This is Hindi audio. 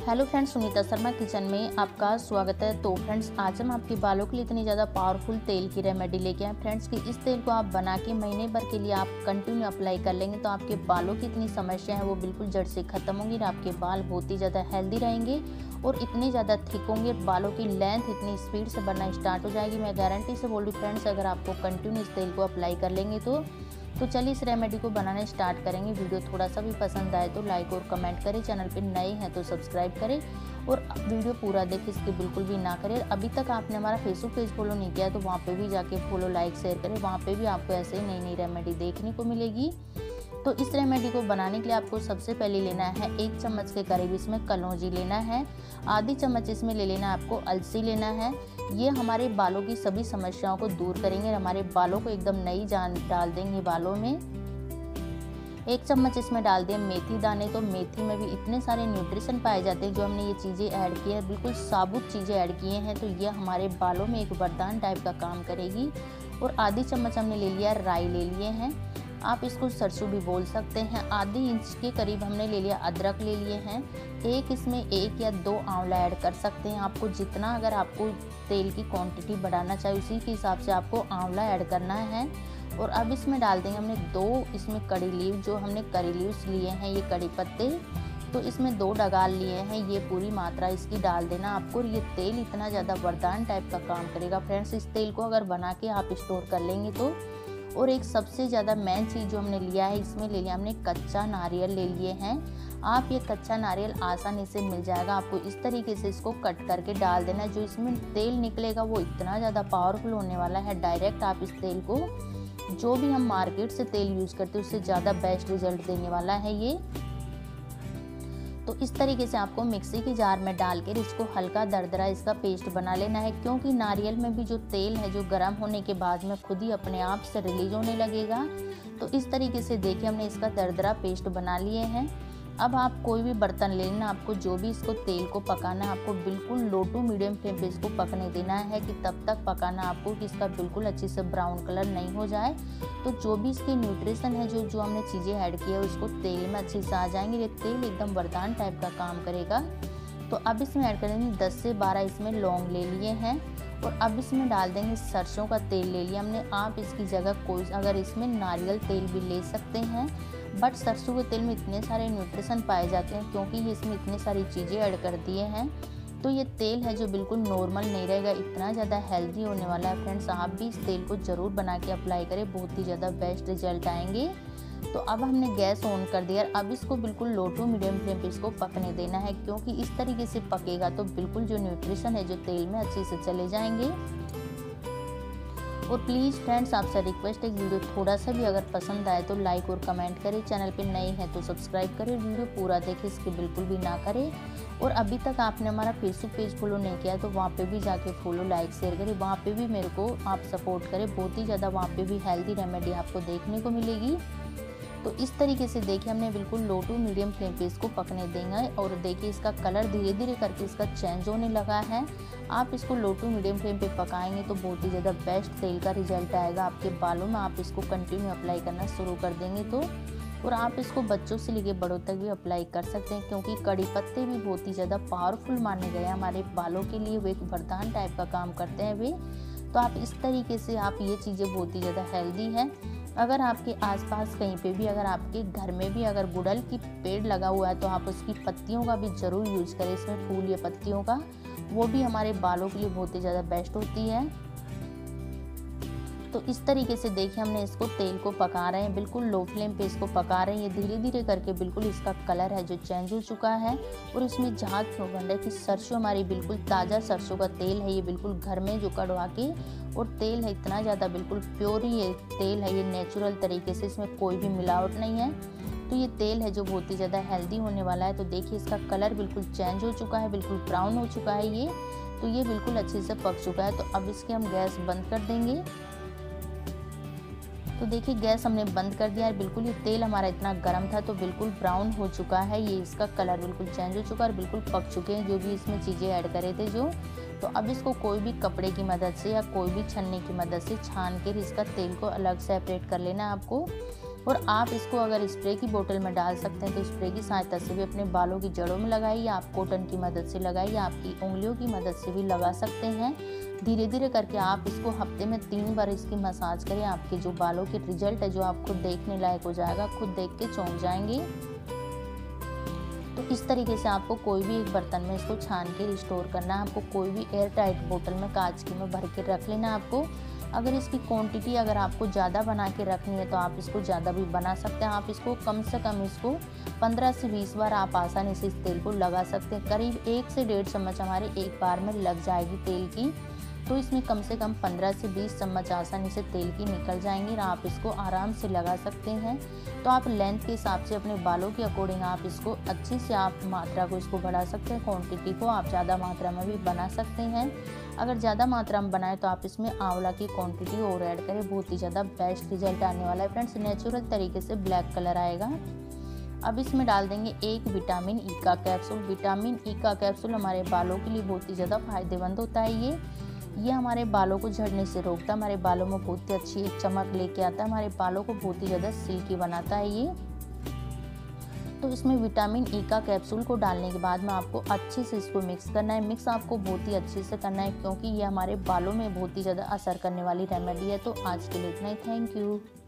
Hello friends, Sunita Sharma kitchen में आपका स्वागत है। तो फ्रेंड्स, आज हम आपके बालों के लिए इतनी ज़्यादा पावरफुल तेल की रेमेडी लेके आए फ्रेंड्स कि इस तेल को आप बना के महीने भर के लिए आप कंटिन्यू अप्लाई कर लेंगे तो आपके बालों की इतनी समस्या है वो बिल्कुल जड़ से ख़त्म होंगी। आपके बाल बहुत ही ज़्यादा हेल्दी रहेंगे और इतने ज़्यादा थिक होंगे, बालों की लेंथ इतनी स्पीड से बढ़ना स्टार्ट हो जाएगी। मैं गारंटी से बोल रही हूँ फ्रेंड्स, अगर आपको कंटिन्यू इस तेल को अप्लाई कर लेंगे तो चलिए इस रेमेडी को बनाना स्टार्ट करेंगे। वीडियो थोड़ा सा भी पसंद आए तो लाइक और कमेंट करें, चैनल पे नए हैं तो सब्सक्राइब करें और वीडियो पूरा देखें, इसकी बिल्कुल भी ना करें। अभी तक आपने हमारा फेसबुक पेज फॉलो नहीं किया तो वहाँ पे भी जाके फॉलो लाइक शेयर करें, वहाँ पे भी आपको ऐसे ही नई नई रेमेडी देखने को मिलेगी। तो इस रेमेडी को बनाने के लिए आपको सबसे पहले लेना है 1 चम्मच के करीब इसमें कलौंजी लेना है, आधी चम्मच इसमें ले लेना है आपको अलसी लेना है। ये हमारे बालों की सभी समस्याओं को दूर करेंगे, हमारे बालों को एकदम नई जान डाल देंगे बालों में। 1 चम्मच इसमें डाल दें मेथी दाने। तो मेथी में भी इतने सारे न्यूट्रिशन पाए जाते हैं, जो हमने ये चीज़ें ऐड की है बिल्कुल साबुत चीज़ें ऐड किए हैं तो ये हमारे बालों में एक वरदान टाइप का काम करेगी। और आधी चम्मच हमने ले लिया राई ले लिए हैं, आप इसको सरसों भी बोल सकते हैं। आधी इंच के करीब हमने ले लिया अदरक ले लिए हैं। इसमें 1 या 2 आंवला ऐड कर सकते हैं, आपको जितना, अगर आपको तेल की क्वांटिटी बढ़ाना चाहिए उसी के हिसाब से आपको आंवला ऐड करना है। और अब इसमें डाल देंगे हमने 2 इसमें कड़ी लीव, जो हमने करी लीव्स लिए हैं, ये कड़ी पत्ते तो इसमें 2 डगाल लिए हैं, ये पूरी मात्रा इसकी डाल देना आपको। ये तेल इतना ज़्यादा वरदान टाइप का काम करेगा फ्रेंड्स। इस तेल को अगर बना के आप स्टोर कर लेंगे तो। और एक सबसे ज़्यादा मेन चीज़ जो हमने लिया है, इसमें ले लिया हमने कच्चा नारियल ले लिए हैं। आप ये कच्चा नारियल आसानी से मिल जाएगा, आपको इस तरीके से इसको कट करके डाल देना है। जो इसमें तेल निकलेगा वो इतना ज़्यादा पावरफुल होने वाला है, डायरेक्ट आप इस तेल को, जो भी हम मार्केट से तेल यूज़ करते हैं उससे ज़्यादा बेस्ट रिजल्ट देने वाला है ये। तो इस तरीके से आपको मिक्सी की जार में डालकर इसको हल्का दरदरा इसका पेस्ट बना लेना है, क्योंकि नारियल में भी जो तेल है जो गर्म होने के बाद में खुद ही अपने आप से रिलीज होने लगेगा। तो इस तरीके से देखिए हमने इसका दरदरा पेस्ट बना लिए हैं। अब आप कोई भी बर्तन लेना, आपको जो भी इसको तेल को पकाना है आपको बिल्कुल लो टू मीडियम फ्लेम पे इसको पकने देना है कि तब तक पकाना आपको कि इसका बिल्कुल अच्छे से ब्राउन कलर नहीं हो जाए। तो जो भी इसकी न्यूट्रिशन है, जो हमने चीज़ें ऐड की है उसको तेल में अच्छे से आ जाएंगे। ये तेल एकदम वरदान टाइप का काम करेगा। तो अब इसमें ऐड करेंगे 10 से 12 इसमें लौंग ले लिए हैं और अब इसमें डाल देंगे सरसों का तेल ले लिया हमने। आप इसकी जगह कोई, अगर इसमें नारियल तेल भी ले सकते हैं, बट सरसों के तेल में इतने सारे न्यूट्रिशन पाए जाते हैं क्योंकि ये इसमें इतनी सारी चीज़ें ऐड कर दिए हैं। तो ये तेल है जो बिल्कुल नॉर्मल नहीं रहेगा, इतना ज़्यादा हेल्दी होने वाला है फ्रेंड्स। आप भी इस तेल को ज़रूर बना के अप्लाई करें, बहुत ही ज़्यादा बेस्ट रिजल्ट आएंगे। तो अब हमने गैस ऑन कर दिया, अब इसको बिल्कुल लो टू मीडियम फ्लेम पे इसको पकने देना है, क्योंकि इस तरीके से पकेगा तो बिल्कुल जो न्यूट्रिशन है जो तेल में अच्छे से चले जाएंगे। और प्लीज़ फ्रेंड्स, आपसे रिक्वेस्ट है, वीडियो थोड़ा सा भी अगर पसंद आए तो लाइक और कमेंट करें, चैनल पे नए हैं तो सब्सक्राइब करें, वीडियो पूरा देखें, इसके बिल्कुल भी ना करें। और अभी तक आपने हमारा फेसबुक पेज फॉलो नहीं किया तो वहाँ पे भी जाके फॉलो लाइक शेयर करें, वहाँ पे भी मेरे को आप सपोर्ट करें। बहुत ही ज़्यादा वहाँ पे भी हेल्दी रेमेडी आपको देखने को मिलेगी। तो इस तरीके से देखिए हमने बिल्कुल लो टू मीडियम फ्लेम पे इसको पकने देंगे। और देखिए इसका कलर धीरे धीरे करके इसका चेंज होने लगा है। आप इसको लो टू मीडियम फ्लेम पे पकाएंगे तो बहुत ही ज़्यादा बेस्ट तेल का रिजल्ट आएगा आपके बालों में। आप इसको कंटिन्यू अप्लाई करना शुरू कर देंगे तो, और आप इसको बच्चों से लेकर बड़ों तक भी अप्लाई कर सकते हैं, क्योंकि कड़ी पत्ते भी बहुत ही ज़्यादा पावरफुल माने गए हैं हमारे बालों के लिए, वो एक वरदान टाइप का काम करते हैं वे। तो आप इस तरीके से, आप ये चीज़ें बहुत ही ज़्यादा हेल्दी हैं। अगर आपके आसपास कहीं पे भी, अगर आपके घर में भी अगर गुड़हल की पेड़ लगा हुआ है तो आप उसकी पत्तियों का भी ज़रूर यूज़ करें, इसमें फूल या पत्तियों का, वो भी हमारे बालों के लिए बहुत ही ज़्यादा बेस्ट होती है। तो इस तरीके से देखिए हमने इसको तेल को पका रहे हैं, बिल्कुल लो फ्लेम पे इसको पका रहे हैं। ये धीरे धीरे करके बिल्कुल इसका कलर है जो चेंज हो चुका है। और इसमें झाग चौखंड है कि सरसों हमारी बिल्कुल ताज़ा सरसों का तेल है, ये बिल्कुल घर में जो कड़वा के और तेल है, इतना ज़्यादा बिल्कुल प्योर ही ये तेल है, ये नेचुरल तरीके से, इसमें कोई भी मिलावट नहीं है। तो ये तेल है जो बहुत ही ज़्यादा हेल्दी होने वाला है। तो देखिए इसका कलर बिल्कुल चेंज हो चुका है, बिल्कुल ब्राउन हो चुका है ये। तो ये बिल्कुल अच्छे से पक चुका है। तो अब इसके हम गैस बंद कर देंगे। तो देखिए गैस हमने बंद कर दिया है, बिल्कुल ये तेल हमारा इतना गर्म था तो बिल्कुल ब्राउन हो चुका है, ये इसका कलर बिल्कुल चेंज हो चुका है और बिल्कुल पक चुके हैं जो भी इसमें चीज़ें ऐड करे थे जो। तो अब इसको कोई भी कपड़े की मदद से या कोई भी छन्नी की मदद से छान कर इसका तेल को अलग सेपरेट कर लेना है आपको। और आप इसको अगर स्प्रे की बोतल में डाल सकते हैं तो स्प्रे की सहायता से भी अपने बालों की जड़ों में लगाइए, आप कॉटन की मदद से लगाइए, आपकी उंगलियों की मदद से भी लगा सकते हैं। धीरे धीरे करके आप इसको हफ्ते में 3 बार इसकी मसाज करें। आपके जो बालों के रिजल्ट है जो आप खुद देखने लायक हो जाएगा, खुद देख के चौंक जाएंगे। तो इस तरीके से आपको कोई भी एक बर्तन में इसको छान के रिस्टोर करना है। आपको कोई भी एयर टाइट बोतल में कांच की में भर के रख लेना आपको। अगर इसकी क्वांटिटी अगर आपको ज़्यादा बना के रखनी है तो आप इसको ज़्यादा भी बना सकते हैं। आप इसको कम से कम इसको 15 से 20 बार आप आसानी से इस तेल को लगा सकते हैं। करीब 1 से 1.5 चम्मच हमारे एक बार में लग जाएगी तेल की। तो इसमें कम से कम 15 से 20 चम्मच आसानी से तेल की निकल जाएंगी और आप इसको आराम से लगा सकते हैं। तो आप लेंथ के हिसाब से अपने बालों के अकॉर्डिंग आप इसको अच्छी से आप मात्रा को इसको बढ़ा सकते हैं। क्वांटिटी को आप ज़्यादा मात्रा में भी बना सकते हैं। अगर ज़्यादा मात्रा में बनाएं तो आप इसमें आंवला की क्वांटिटी और ऐड करें, बहुत ही ज़्यादा बेस्ट रिजल्ट आने वाला है फ्रेंड्स। नेचुरल तरीके से ब्लैक कलर आएगा। अब इसमें डाल देंगे एक विटामिन ई का कैप्सूल। विटामिन ई का कैप्सूल हमारे बालों के लिए बहुत ही ज़्यादा फायदेमंद होता है। ये हमारे बालों को झड़ने से रोकता है, हमारे बालों में बहुत ही अच्छी एक चमक लेके आता है, हमारे बालों को बहुत ही ज़्यादा सिल्की बनाता है ये। तो इसमें विटामिन ई का कैप्सूल को डालने के बाद में आपको अच्छे से इसको मिक्स करना है। मिक्स आपको बहुत ही अच्छे से करना है क्योंकि ये हमारे बालों में बहुत ही ज़्यादा असर करने वाली रेमेडी है। तो आज के लिए इतना ही। Thank you.